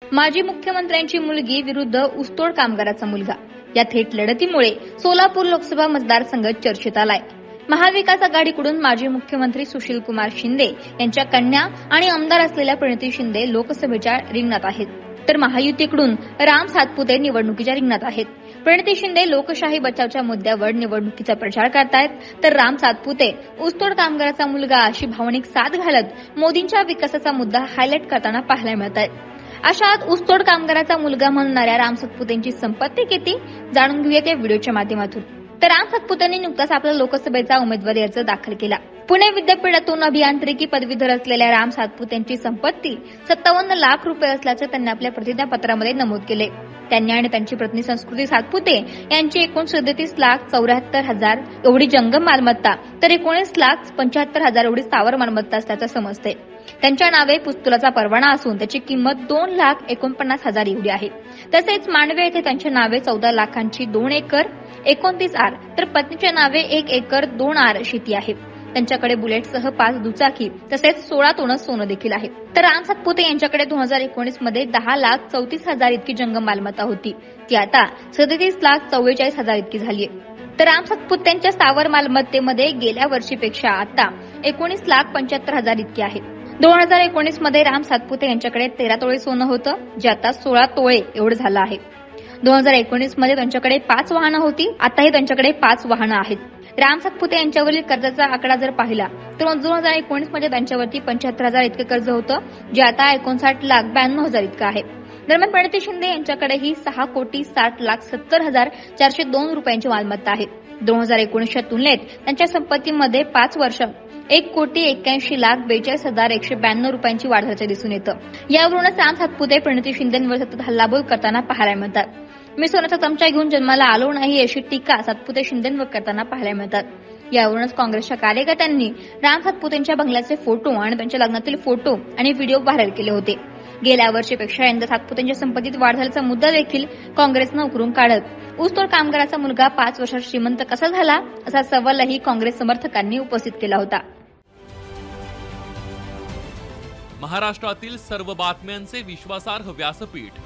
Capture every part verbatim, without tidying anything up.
माजी मुख्यमंत्र्यांची मुलगी विरुद्ध ऊसतोड कामगाराचा मुलगा या थेट लढतीमुळे सोलापूर लोकसभा मतदारसंघ चर्चेत आलाय। महाविकास आघाडीकडून माजी मुख्यमंत्री सुशीलकुमार शिंदे यांच्या कन्या आणि आमदार असलेल्या प्रणिती शिंदे लोकसभेच्या रिंगणात आहेत, तर महायुतीकडून राम सातपुते निवडणुकीच्या रिंगणात आहेत। प्रणिती शिंदे लोकशाही बचावच्या मुद्द्यावर निवडणुकीचा प्रचार करतायत, तर राम सातपुते ऊसतोड कामगाराचा मुलगा अशी भावनिक साथ घालत मोदींच्या विकासाचा मुद्दा हायलाइट करताना पाहायला मिळत आहे। अशात ऊसतोड कामगाराचा मुलगा म्हणणाऱ्या राम सातपुतेंची संपत्ती किती जाणून घेऊयात या व्हिडिओच्या माध्यमातून। तर राम सातपुतेंनी नुकताच आपला लोकसभेचा उमेदवारी अर्ज दाखल केला। पुणे विद्यापीठातून अभियांत्रिकी पदवीधर असलेल्या राम सातपुतेंची संपत्ती सत्तावन्न लाख रुपये असल्याचं त्यांनी आपल्या प्रतिज्ञापत्रामध्ये नमूद केले। त्यांनी आणि त्यांची पत्नी संस्कृती सातपुते यांची एकूण सदतीस लाख चौऱ्याहत्तर हजार एवढी जंगम मालमत्ता तर एकोणीस लाख पंच्याहत्तर हजार एवढी स्थावर मालमत्ता असल्याचं समजते। त्यांच्या नावे पुस्तुलाचा परवाना असून त्याची किंमत दोन लाख एकोणपन्नास हजार एवढी आहे। तसेच मांडवे येथे त्यांच्या नावे चौदा लाखांची दोन एकर एकोणतीस आर तर पत्नीच्या नावे एक एकर दोन आर शेती आहे। त्यांच्याकडे बुलेटसह पाच दुचाकी तसेच सोळा तोनं सोनं देखील आहे। तर राम सातपुते यांच्याकडे दोन हजार एकोणीस मध्ये दहा लाख चौतीस हजार इतकी जंगम मालमत्ता होती, ती आता सदतीस लाख चव्वेचाळीस हजार इतकी झाली आहे। तर राम सातपुतेंच्या स्थावर मालमत्तेमध्ये गेल्या वर्षीपेक्षा आता एकोणीस लाख पंच्याहत्तर हजार इतकी आहे। दोन हजार एकोणीस मध्ये राम सातपुते यांच्याकडे तेरा तोळे सोनं होतं, जे आता सोळा तोळे एवढं झालं आहे। दोन हजार एकोणीस मध्ये त्यांच्याकडे पाच वाहनं होती, आताही त्यांच्याकडे पाच वाहनं आहेत। राम सातपुते यांच्यावरील कर्जाचा आकडा जर पाहिला तर दोन हजार एकोणीस मध्ये त्यांच्यावरती पंच्याहत्तर हजार इतके कर्ज होतं, जे आता एकोणसाठ लाख ब्याण्णव हजार इतकं आहे। दरम्यान प्रणिती शिंदे यांच्याकडेही सहा कोटी साठ लाख सत्तर हजार चारशे दोन रुपयांची मालमत्ता आहे। दोन हजार एकोणीसच्या तुलनेत त्यांच्या संपत्तीमध्ये पाच वर्षात एक कोटी एक्क्याऐंशी लाख बेचाळीस हजार एकशे ब्याण्णव रुपयांची वाढ झाल्याचं दिसून येतं। यावरूनच राम सातपुते प्रणिती शिंदेंवर सतत हल्लाबोल करताना पाहायला मिळतात। मी सोन्याचा चमचा घेऊन जन्माला आलो नाही अशी टीका सातपुते शिंदेंवर करताना पाहायला मिळतात। यावरूनच काँग्रेसच्या कार्यकर्त्यांनी राम सातपुतेंच्या बंगल्याचे फोटो आणि त्यांच्या लग्नातील फोटो आणि व्हिडिओ व्हायरल केले होते। गेल्या वर्षीपेक्षा यंदा सातपुतेंच्या संपत्तीत वाढ झाल्याचा मुद्दा देखील काँग्रेसनं उकरून काढत ऊसतोड कामगाराचा मुलगा पाच वर्षात श्रीमंत कसा झाला असा सवालही काँग्रेस समर्थकांनी उपस्थित केला होता। महाराष्ट्रातील सर्व बातम्यांचे विश्वासार्ह व्यासपीठ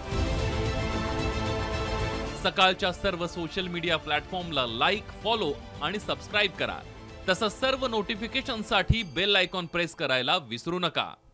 सकाळच्या सर्व सोशल मीडिया प्लॅटफॉर्मला लाईक, फॉलो आणि सबस्क्राईब करा। तसंच सर्व नोटिफिकेशनसाठी बेल आयकॉन प्रेस करायला विसरू नका।